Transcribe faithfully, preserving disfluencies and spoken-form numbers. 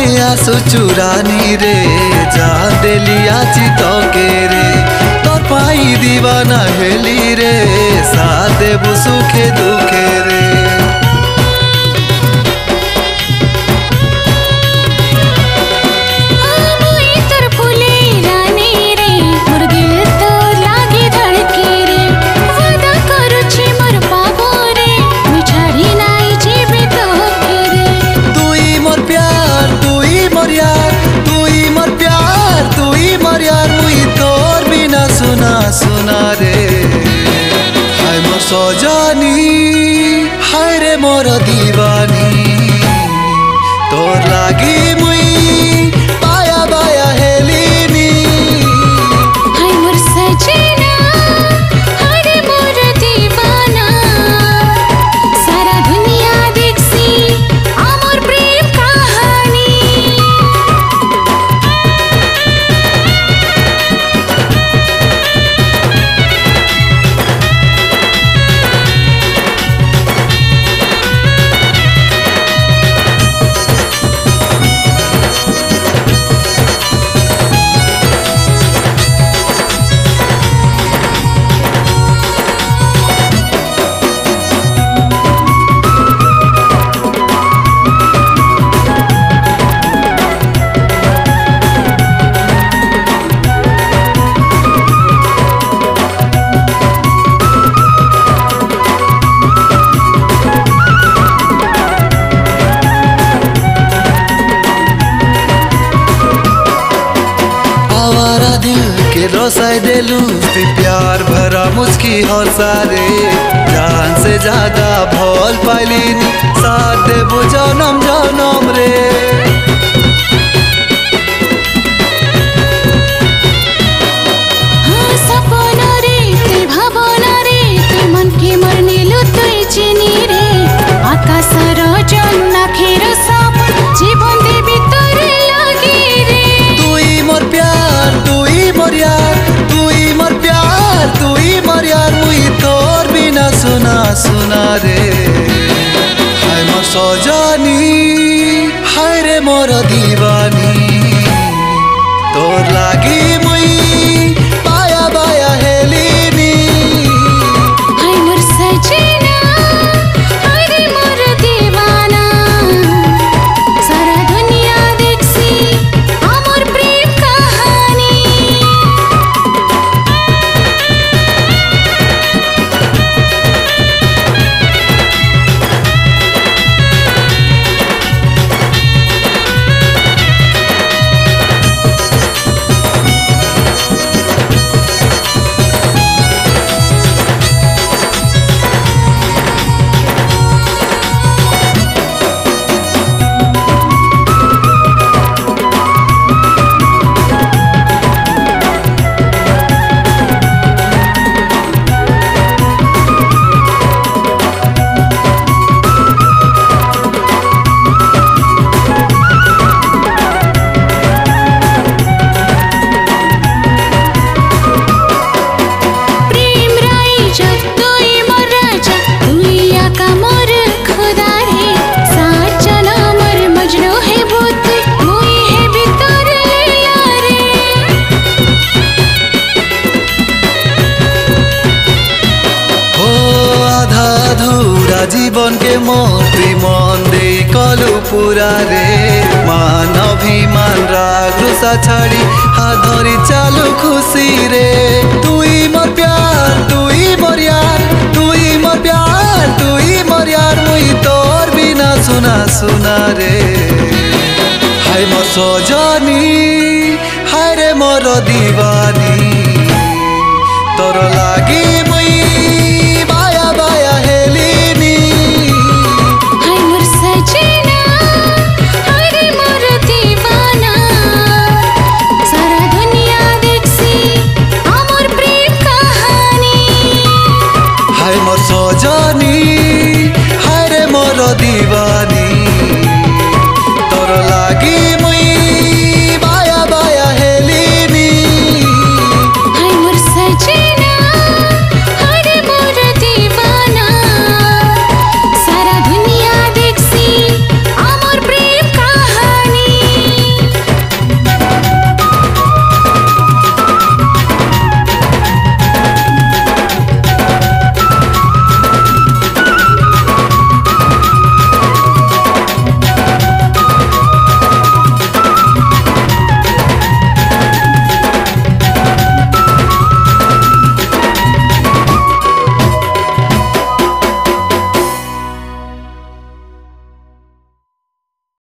मने आसु चुरानी रे जान देली आची तके रे तोर पाई दीवाना हेली रे साथ देबु सुखे दुखे रे सुना रे हाय मोर सजनी हाय रे मोर दीवानी तोर लागी मुई बाया बाया हेलिनी हाय मोर सजना हाय रे मोर दीवाना सारा दुनिया देखसी आमोर प्रेम कहानी रोसाई देलू प्यार भरा मुस्की और सारे जान से ज्यादा भोल पाइलिन साथ देबु जनम जनम रे हाँ सपना रे ते भावना रे ते मन के मरने लो तुई चिनी रे आकाश रजन नाखेर सब जीवन देवी तोरे लागी रे तुई मोर प्यार तुई मोर यार तुई मोर प्यार तुई मोर यार मुई तोर बिना सुना सुना रे हाय मोर सजनी हाय रे मोर दीवानी तोर लागी मुई बाया बाया हेलिनी हाय मोर सजना हाय रे मोर दीवाना सारा दुनिया देखसी आमोर प्रेम कहानी जीवन के मोती मन दे कलु पूरा रे मान अभिमान राग रुसा छाड़ी हाथ धरी चालू खुशी रे तुई मोर प्यार तुई मोर यार तुई मोर प्यार तुई मोर यार मुई तोर बिना सुना सुना रे हाय मोर सजनी हाय रे मोर दीवानी तोर लागी मुई